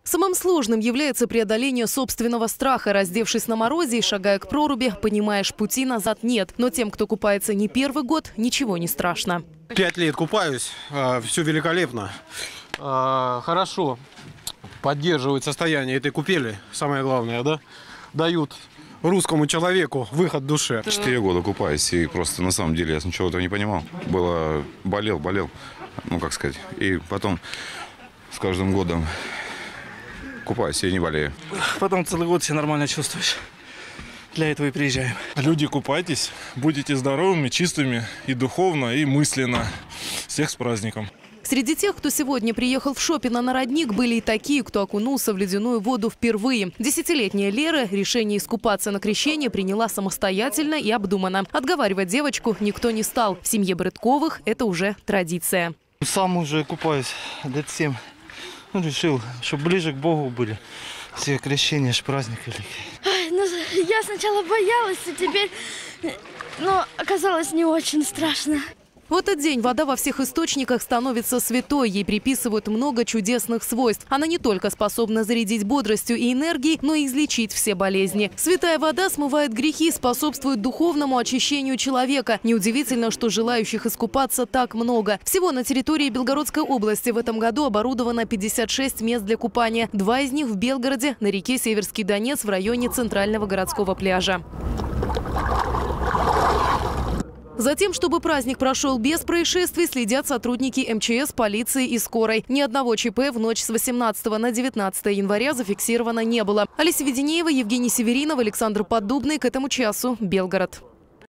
Самым сложным является преодоление собственного страха. Раздевшись на морозе и шагая к проруби, понимаешь, пути назад нет. Но тем, кто купается не первый год, ничего не страшно. 5 лет купаюсь, все великолепно. Хорошо поддерживают состояние этой купели, самое главное, да? Дают русскому человеку выход в душе. 4 года купаюсь, и просто на самом деле я ничего этого не понимал. Болел, ну как сказать. И потом с каждым годом купаюсь и не болею. Потом целый год себя нормально чувствуешь. Для этого и приезжаем. Люди, купайтесь, будете здоровыми, чистыми и духовно, и мысленно. Всех с праздником. Среди тех, кто сегодня приехал в Шопино на родник, были и такие, кто окунулся в ледяную воду впервые. 10-летняя Лера решение искупаться на крещение приняла самостоятельно и обдуманно. Отговаривать девочку никто не стал. В семье Брытковых это уже традиция. Сам уже купаюсь лет 7. Решил, чтобы ближе к Богу были. Все крещения, ж праздник великий. Я сначала боялась, а теперь, оказалось не очень страшно. В этот день вода во всех источниках становится святой. Ей приписывают много чудесных свойств. Она не только способна зарядить бодростью и энергией, но и излечить все болезни. Святая вода смывает грехи, способствует духовному очищению человека. Неудивительно, что желающих искупаться так много. Всего на территории Белгородской области в этом году оборудовано 56 мест для купания. 2 из них в Белгороде, на реке Северский Донец в районе центрального городского пляжа. Затем, чтобы праздник прошел без происшествий, следят сотрудники МЧС, полиции и скорой. Ни одного ЧП в ночь с 18 на 19 января зафиксировано не было. Олеся Веденеева, Евгений Северинов, Александр Поддубный. К этому часу Белгород.